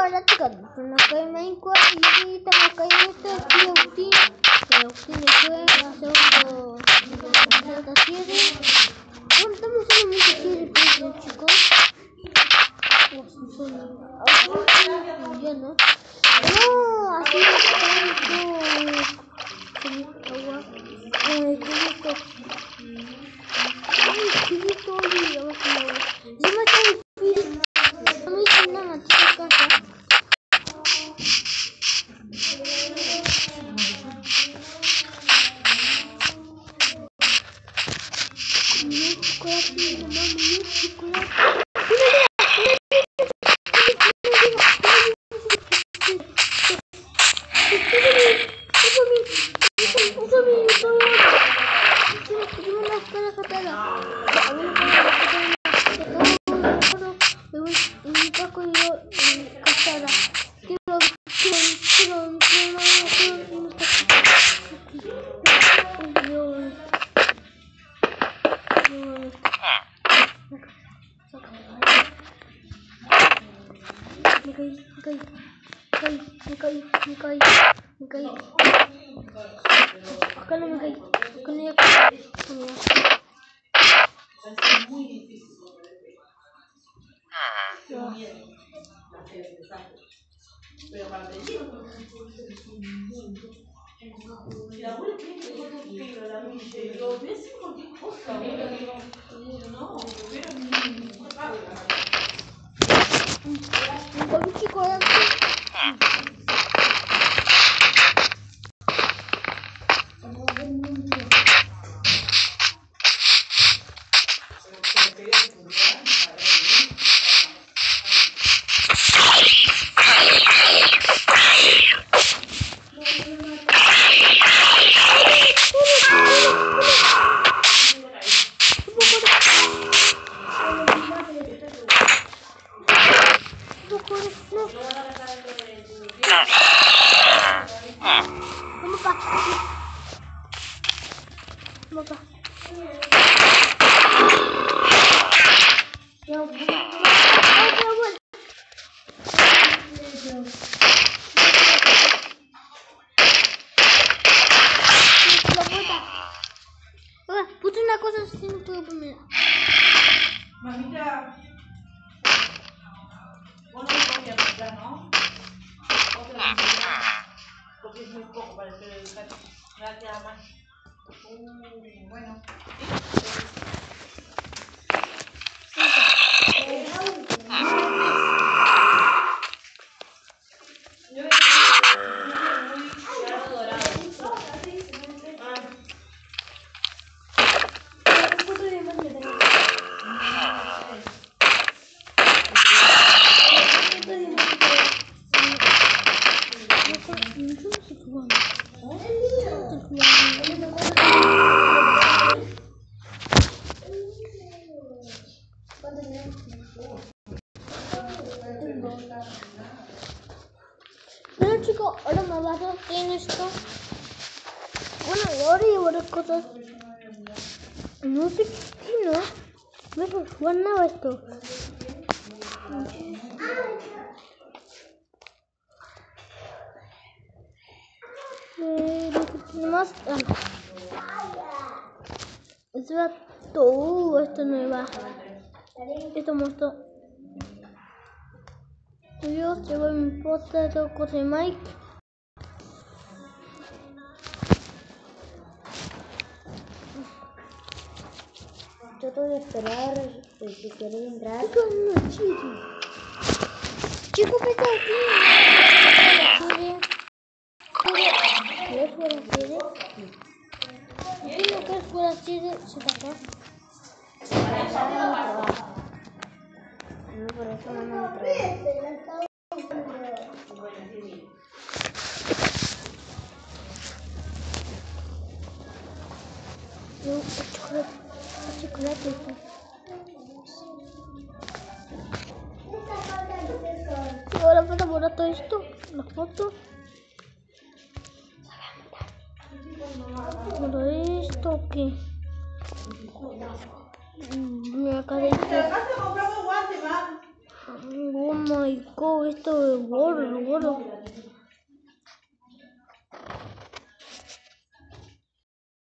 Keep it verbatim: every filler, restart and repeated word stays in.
Hola chicos, soy acá en Minecraft y estamos acá en este aquí Agustín. Agustín después va a hacer otro otra serie. Bueno, estamos haciendo muchas series, chicos. Son ya no. No, así es tanto. Agua. Ay, cubito. Ay, cubito, oye, abajo el agua. Encima está difícil. No me hice nada, chicos, casa. Mi chocolate, mamá, mi chocolate. Me caí, me caí, me caí, me caí, me caí. Acá no me caí, acá no me caí. Es muy difícil. Pero para pedir si la abuela tiene que cortar el pelo, la milla, y digo, voy a hacer cualquier cosa, abuela, digo, no, pero ni Un chocolate. Boca. No, no, puse una cosa así, no puedo poner. Mamita, vos no me podías comprar, ¿no? Otra porque es muy poco para el pelo del gato. Gracias, mamá. Uh, bueno. Yo voy a muy dorado. Bueno chicos, ahora me vas a hacer esto. Bueno, ahora llevo las cosas. No sé qué, no. No sé jugar nada esto. Eh, lo que tiene más. Esto va todo. Esto no va. Esto muestro. Yo llevo mi posta de cosas de Mike. Yo te voy a esperar si quieres entrar. Chicos, no, chicos. Chicos, ¿qué tal aquí? ¿Quieres jugar a serie? ¿Qué no quieres jugar a serie? ¿Se pasa? No, por eso no me trabajo. No, el chocolate. El chocolate. Y ahora para borrar todo esto, la foto. Por esto que me acá de Pero acá te compramos guantes, mamá. Oh my god, esto es gordo, gordo.